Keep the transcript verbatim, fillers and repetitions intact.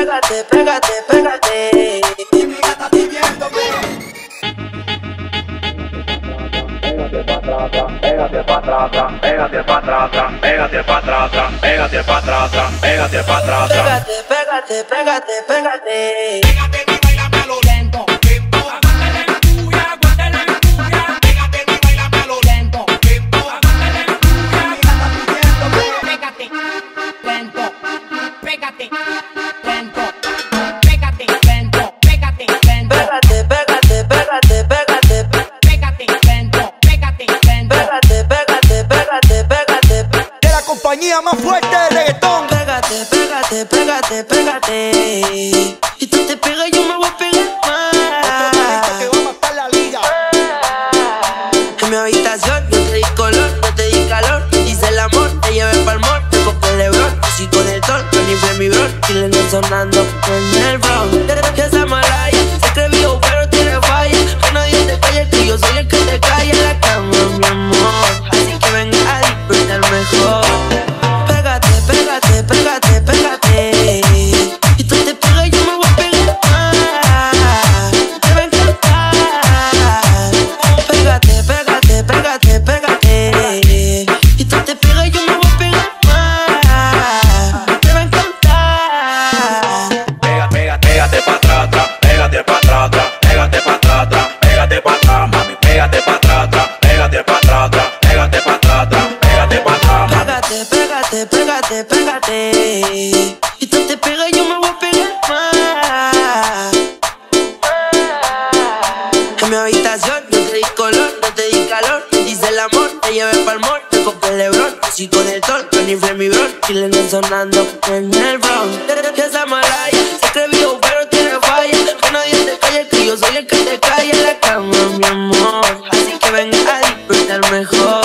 pégate, pégate, pégate. Y mi gata pidiéndome. Pégate pa' atrás, pégate pa' atrás, pégate pa' atrás, pégate pa' atrás, pégate pa' atrás. Pégate, pégate, pégate, pégate. Pégate y bailame a lo lento. Lento. Aguántale la tuya, aguántale la tuya. Pégate y bailame a lo lento. Lento. Aguántale la tuya. Y mi gata pidiéndome. Pégate, lento. Pégate, lento. Pégate, lento. Pégate, lento. Pégate, pégate, pégate, pégate. Pégate, lento. Pégate, lento. Pégate, pégate, pégate, pégate. De la compañía más fuerte de reggaetón. Pégate, pégate, pégate, pégate. Y tú te pegas y yo me voy a pegar más. Que va a matar la liga. En mi habitación yo te di color, yo te di calor. Hice el amor, te llevé pa'l mall. Te compré el Lebron, así con el sol. Con fue mi bron, y le ando sonando en el brown. Que esa malaya se cree vivo pero tiene falla. Que nadie te calle, que yo soy el que te calla en la cama, mi amor. Así que venga a disfrutar mejor. Pégate, pégate, pégate, pégate. Y tú te pegas y yo me voy a pegar más. Te va a encantar. Pégate, pégate, pégate, pégate. Y tú te pegas y yo me voy a pegar más. Te va a encantar. Pega, pega, pégate pa' atrás, pégate pa' atrás, pégate pa' atrás, pégate pa' atrás, mami, pégate pa' atrás, pégate pa' atrás, pégate pa' atrás, pégate pa' atrás. Pégate, pégate, pégate, pégate. Y tú te pegas y yo me voy a pegar más. En mi habitación yo te di color, yo te di calor. Hice el amor, te llevé pa'l mall. Te compré el Lebron, así con el sol. Con inflé mi bron, y le ando sonando en el brown. Que esa malaya se cree vivo pero tiene falla. Que nadie te calle, que yo soy el que te calla en la cama, mi amor. Así que venga a disfrutar mejor.